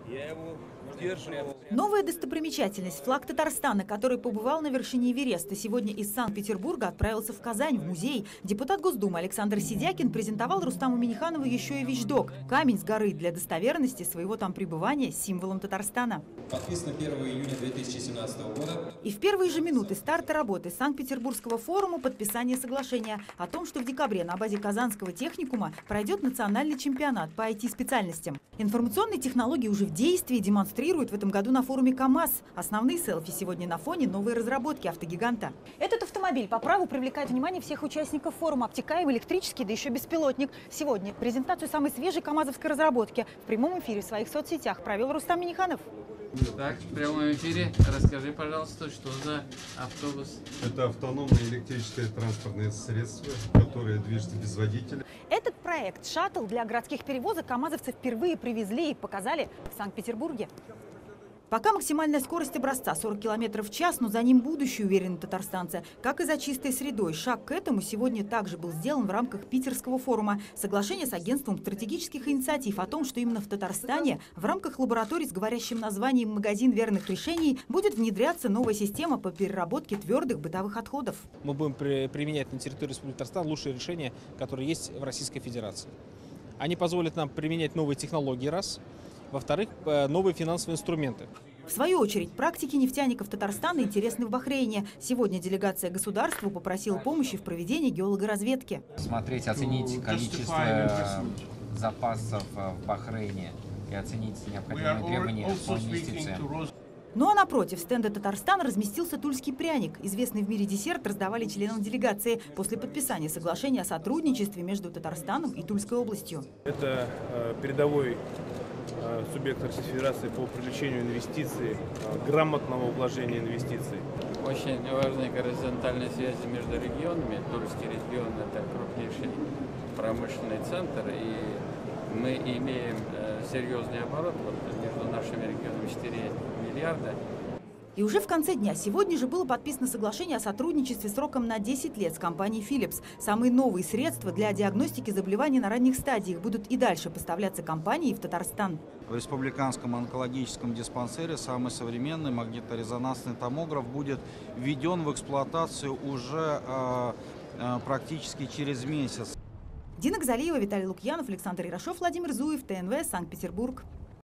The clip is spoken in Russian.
Я его удерживал. Новая достопримечательность – флаг Татарстана, который побывал на вершине Эвереста. Сегодня из Санкт-Петербурга отправился в Казань, в музей. Депутат Госдумы Александр Сидякин презентовал Рустаму Минниханову еще и вещдок – камень с горы для достоверности своего там пребывания с символом Татарстана. Подписано 1 июня 2017 года. И в первые же минуты старта работы Санкт-Петербургского форума подписание соглашения о том, что в декабре на базе Казанского техникума пройдет национальный чемпионат по IT-специальностям. Информационные технологии уже в действии, демонстрируют в этом году на форуме КАМАЗ. Основные селфи сегодня на фоне новой разработки автогиганта. Этот автомобиль по праву привлекает внимание всех участников форума. Обтекаемый, электрический, да еще беспилотник. Сегодня презентацию самой свежей камазовской разработки в прямом эфире в своих соцсетях провел Рустам Минниханов. Так, в прямом эфире расскажи, пожалуйста, что за автобус? Это автономное электрическое транспортное средство, которое движется без водителя. Этот проект «Шаттл» для городских перевозок камазовцы впервые привезли и показали в Санкт-Петербурге. Пока максимальная скорость образца 40 км в час, но за ним будущее, уверены татарстанцы. Как и за чистой средой. Шаг к этому сегодня также был сделан в рамках Питерского форума. Соглашение с агентством стратегических инициатив о том, что именно в Татарстане в рамках лаборатории с говорящим названием «Магазин верных решений» будет внедряться новая система по переработке твердых бытовых отходов. Мы будем применять на территории Республики Татарстан лучшие решения, которые есть в Российской Федерации. Они позволят нам применять новые технологии, раз. Во-вторых, новые финансовые инструменты. В свою очередь, практики нефтяников Татарстана интересны в Бахрейне. Сегодня делегация государства попросила помощи в проведении геологоразведки. Смотреть, оценить количество запасов в Бахрейне и оценить необходимые требования по инвестициям. Ну а напротив стенда Татарстана разместился тульский пряник. Известный в мире десерт раздавали членам делегации после подписания соглашения о сотрудничестве между Татарстаном и Тульской областью. Это передовой субъект Российской Федерации по привлечению инвестиций, грамотного вложения инвестиций. Очень важные горизонтальные связи между регионами. Тульский регион – это крупнейший промышленный центр, и мы имеем серьезный оборот между нашими регионами 4 миллиарда. И уже в конце дня сегодня же было подписано соглашение о сотрудничестве сроком на 10 лет с компанией Philips. Самые новые средства для диагностики заболеваний на ранних стадиях будут и дальше поставляться компанией в Татарстан. В республиканском онкологическом диспансере самый современный магниторезонансный томограф будет введен в эксплуатацию уже практически через месяц. Дина Гзалиева, Виталий Лукьянов, Александр Ярошов, Владимир Зуев, ТНВ, Санкт-Петербург.